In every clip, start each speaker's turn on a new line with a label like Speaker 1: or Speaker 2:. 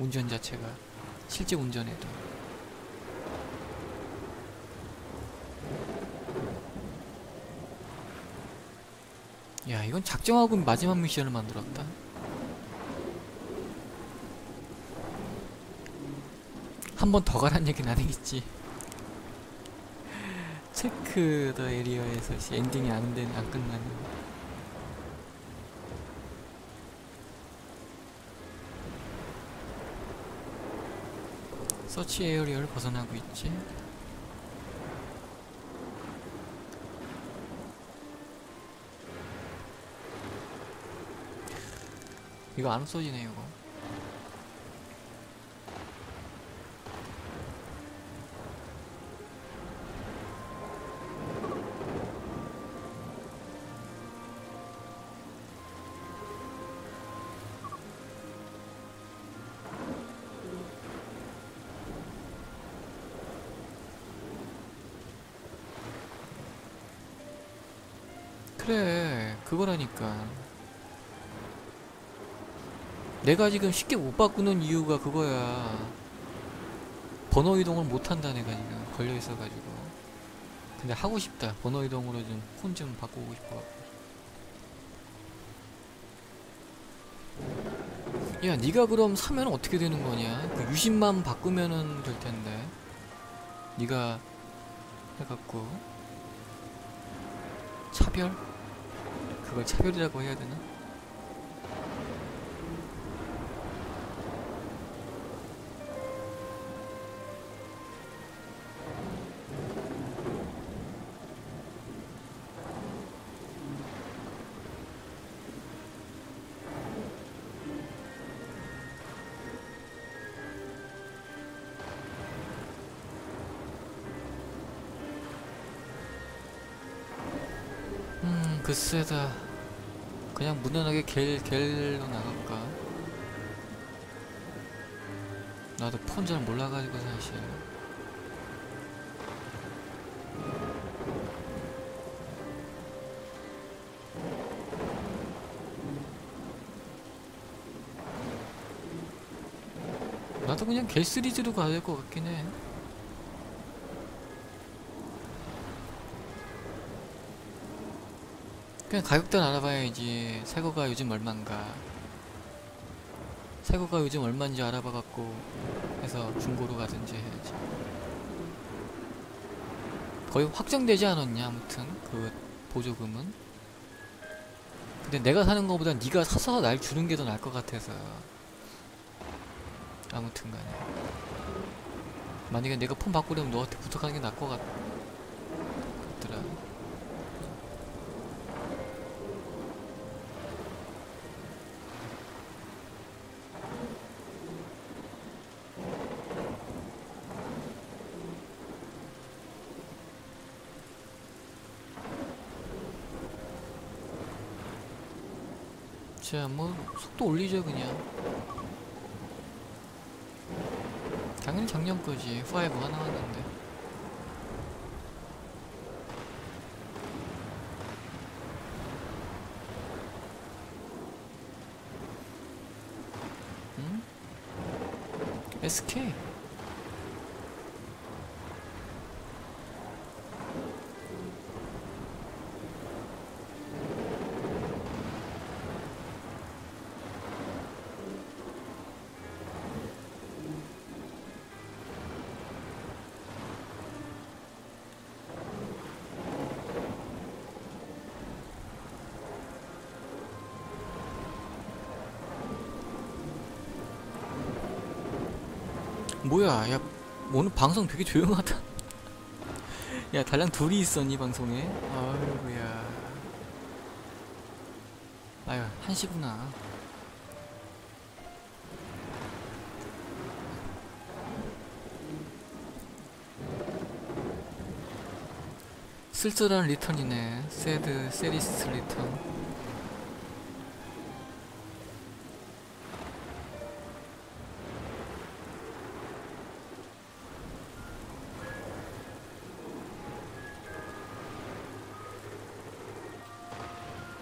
Speaker 1: 운전 자체가 실제 운전에도. 야, 이건 작정하고 마지막 미션을 만들었다. 한 번 더 가란 얘기는 아니겠지. 체크 더 에리어에서 엔딩이 안 끝나는. 서치 에어리어를 벗어나고 있지. 이거 안 없어지네 이거. 그래, 그거라니까. 내가 지금 쉽게 못 바꾸는 이유가 그거야. 번호 이동을 못 한다, 내가 지금 걸려 있어가지고. 근데 하고 싶다. 번호 이동으로 좀 폰 좀 바꾸고 싶어갖고. 야, 네가 그럼 사면 어떻게 되는 거냐? 그 유심만 바꾸면은 될 텐데. 네가 해갖고 차별? 그걸 차별이라고 해야 되나? 글쎄다. 그냥 무난하게 겔로 나갈까? 나도 폰 잘 몰라가지고 사실. 나도 그냥 겔 시리즈로 가야 될 것 같긴 해. 그냥 가격대는 알아봐야지. 새거가 요즘 얼만가. 새거가 요즘 얼마인지 알아봐갖고 해서 중고로 가든지 해야지. 거의 확정되지 않았냐 아무튼 그 보조금은. 근데 내가 사는 거보다 네가 사서 날 주는 게 더 나을 것 같아서. 아무튼 간에 만약에 내가 폰 바꾸려면 너한테 부탁하는 게 나을 것 같더라. 자, 뭐 속도 올리죠 그냥. 당연히 작년 거지. 5가 나왔는데. 응? SK. 뭐야, 야, 오늘 방송 되게 조용하다. 야, 달랑 둘이 있었니, 방송에? 아이고야. 아유, 한시구나. 쓸쓸한 리턴이네. 새드, 세리스 리턴.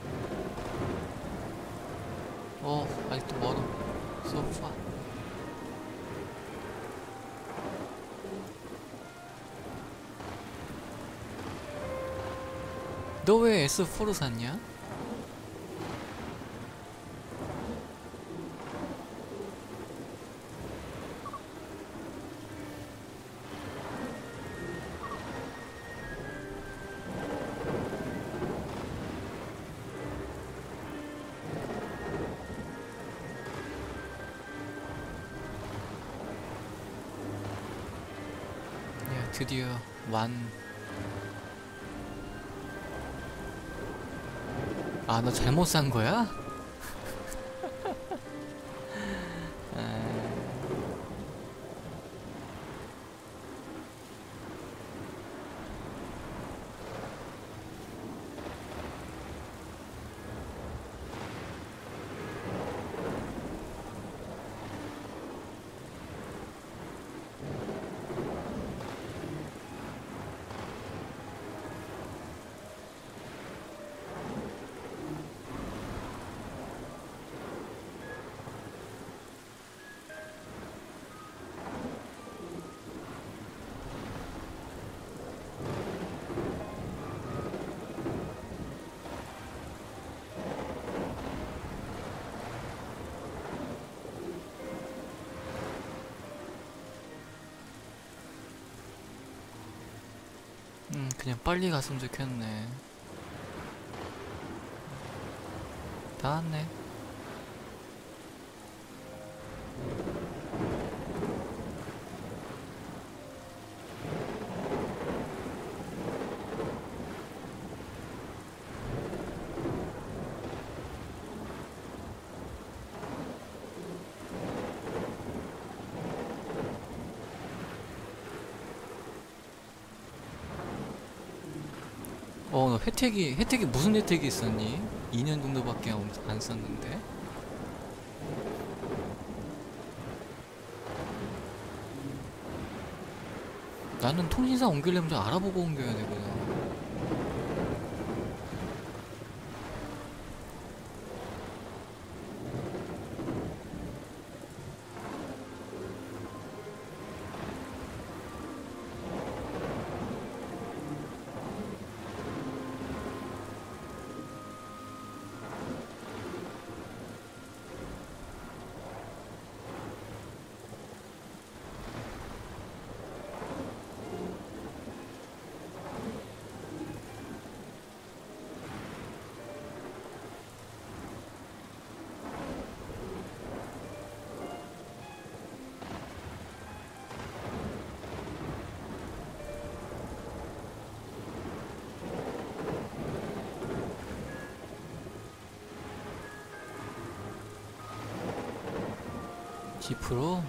Speaker 1: 아직도 멀어. So far. 너 왜 S4로 샀냐? 야, 드디어 아, 너 잘못 산 거야? 아, 그냥 빨리 갔으면 좋겠네. 다 왔네. 너 혜택이 무슨 혜택이 있었니? 2년 정도밖에 안 썼는데? 나는 통신사 옮기려면 좀 알아보고 옮겨야 되거든. G 프로?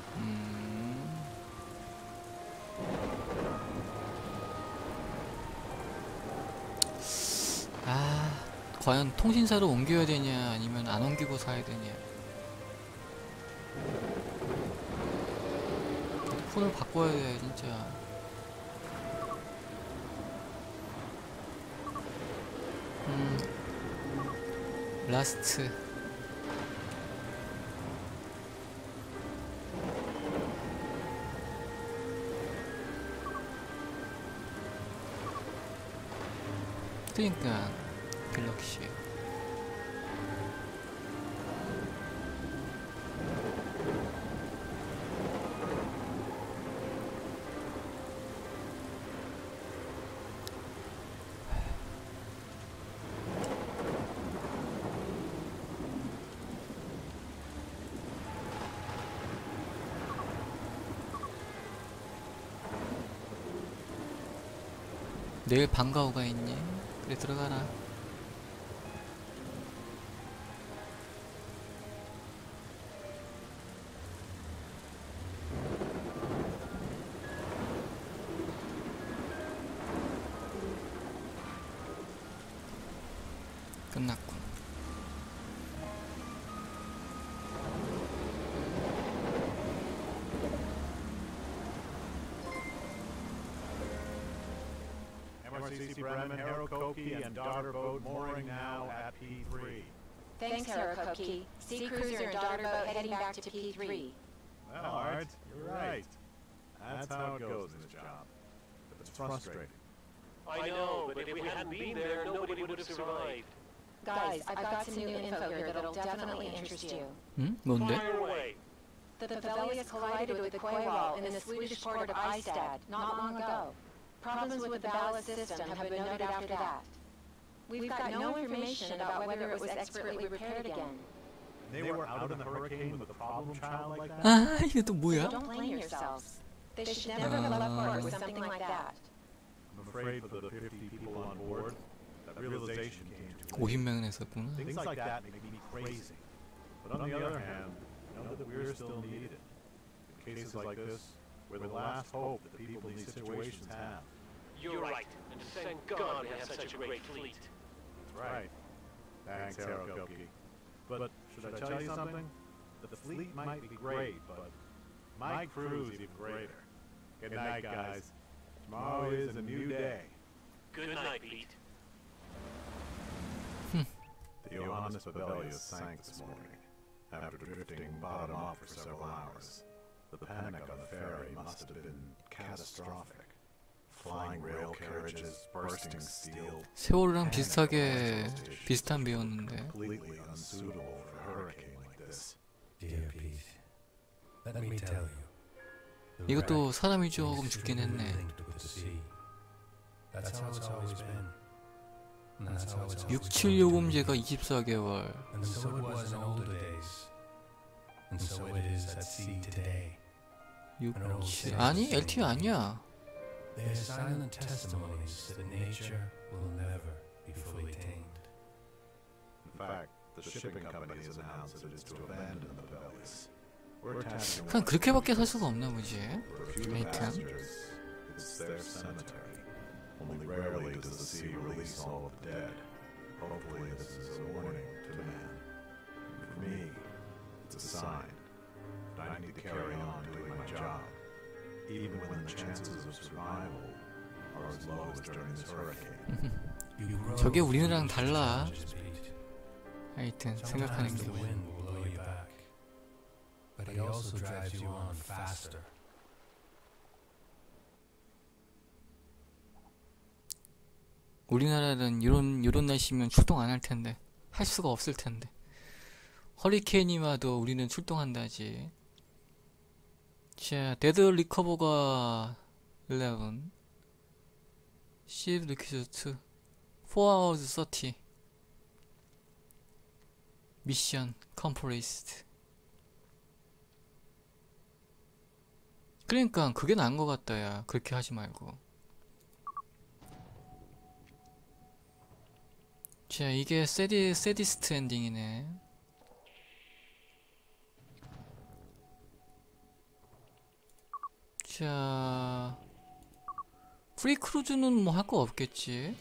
Speaker 1: 과연 통신사로 옮겨야 되냐 아니면 안 옮기고 사야 되냐. 폰을 바꿔야 돼 진짜. 라스트. 그러니까 갤럭시. 내일 방과후가 있니? 그래 들어가라. 끝났군.
Speaker 2: MRCC Bremen, Harokoki, and daughter boat mooring now at P3.
Speaker 3: Thanks, Harokoki. Sea cruiser and daughter boat heading back to P3.
Speaker 2: Well, Art, you're right. That's how it goes in this job. But it's frustrating.
Speaker 4: I know, but if we hadn't been there, nobody would have survived.
Speaker 3: Guys, I've got some new info here that'll definitely interest you.
Speaker 1: 응? 뭔데?
Speaker 4: Fire away.
Speaker 3: The Pavelius collided with the Quaywall in the Swedish port of Ystad not long ago. Problems with the ballast system have been noted after that. We've got no information about whether it was expertly repaired again.
Speaker 2: They were out in the hurricane with a problem child like that?
Speaker 1: 아, 이게 또 뭐야?
Speaker 3: Don't blame yourselves. They should never have left port with something like that.
Speaker 2: I'm afraid for the 50 people on board, that realization came to me.
Speaker 1: 50명이나 있었구나.
Speaker 2: Things like that make me crazy. But on the other hand, know that we're still needed. In cases like this, we're the last hope that people in these situations have.
Speaker 4: You're right, and thank God we have such a great fleet.
Speaker 2: That's right. Thanks, Harokoki. But should I tell you something? The fleet might be great, but my crew's even greater. Good night, guys. Tomorrow is a new day.
Speaker 4: Good night, Pete.
Speaker 2: The Johannes Pavelius sank this morning, after drifting bottom up for several hours. The panic on the ferry must have been catastrophic. Flying rail carriages, bursting steel,
Speaker 1: 세월이랑 비슷하게 비슷한 배였는데.
Speaker 2: completely unsuitable for a hurricane like this.
Speaker 5: Dear Pete, let me tell you. the
Speaker 1: 이것도
Speaker 5: wreck
Speaker 1: 사람이
Speaker 5: is
Speaker 1: 조금 죽긴
Speaker 5: extremely
Speaker 1: 했네.
Speaker 5: linked with the sea. That's how it's always been. And that's how it's always
Speaker 1: 67 요금제가 24개월.
Speaker 5: And so it was in older days. And so it is at sea today.
Speaker 1: 67 아니 LTE 아니야.
Speaker 5: They are silent testimonies that nature will never be fully tamed.
Speaker 2: In fact, the shipping company has announced that it's to abandon the Pavelius. We're attaching
Speaker 1: 그냥 그렇게밖에 살 수가 없나 보지.
Speaker 2: for a few
Speaker 1: Right,
Speaker 2: passengers. It's their cemetery. Only rarely does the sea release all of the dead. Hopefully this is a warning to man. And for me, it's a sign that I need to carry on doing my job, even when the chances of survival are as low as during this hurricane.
Speaker 5: You grow
Speaker 1: 저게 우리나라랑
Speaker 5: through
Speaker 1: 달라.
Speaker 5: challenges, Pete.
Speaker 1: 하여튼 생각하는
Speaker 5: Sometimes
Speaker 1: 게.
Speaker 5: the wind will blow you back, but he also drives you on faster.
Speaker 1: 우리나라는 이런 날씨면 출동 안 할 텐데. 할 수가 없을 텐데. 허리케인이 와도 우리는 출동한다지. 자, 데드 리커버가 11. Ship requires 4 hours 30. 미션 컴프레스드. 그러니까 그게 나은 것 같다 야. 그렇게 하지 말고. 자, 이게 새디스트 엔딩이네. 자, 프리 크루즈는 뭐 할 거 없겠지.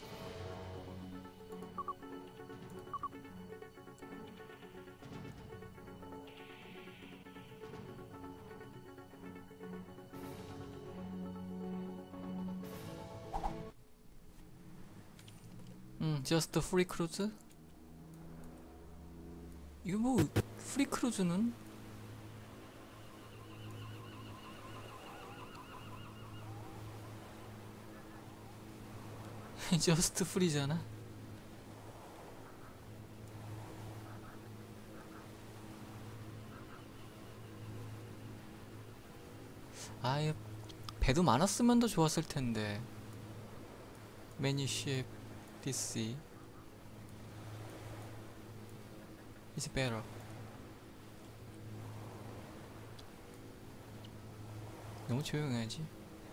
Speaker 1: just free cruise? 이거 뭐 프리 크루즈는 just free잖아. 아예 배도 많았으면 더 좋았을 텐데. Many PC is better. 너무 조용해야지.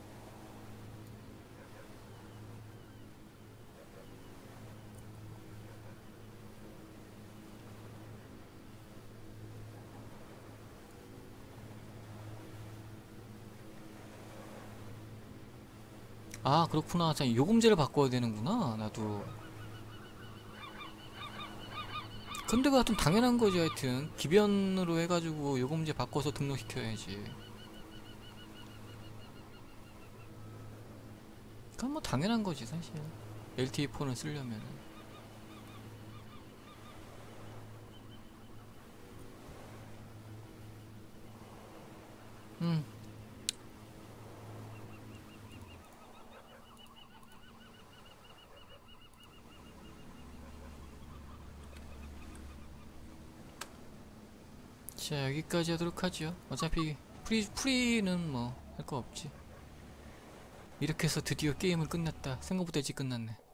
Speaker 1: 아 그렇구나. 자, 요금제를 바꿔야 되는구나. 나도. 근데 그거 좀 당연한 거지. 하여튼 기변으로 해가지고 요금제 바꿔서 등록시켜야지. 그건 뭐 당연한 거지 사실. LTE4는 쓰려면은. 자, 여기까지 하도록 하죠. 어차피 프리는 뭐 할 거 없지. 이렇게 해서 드디어 게임은 끝났다. 생각보다 일찍 끝났네.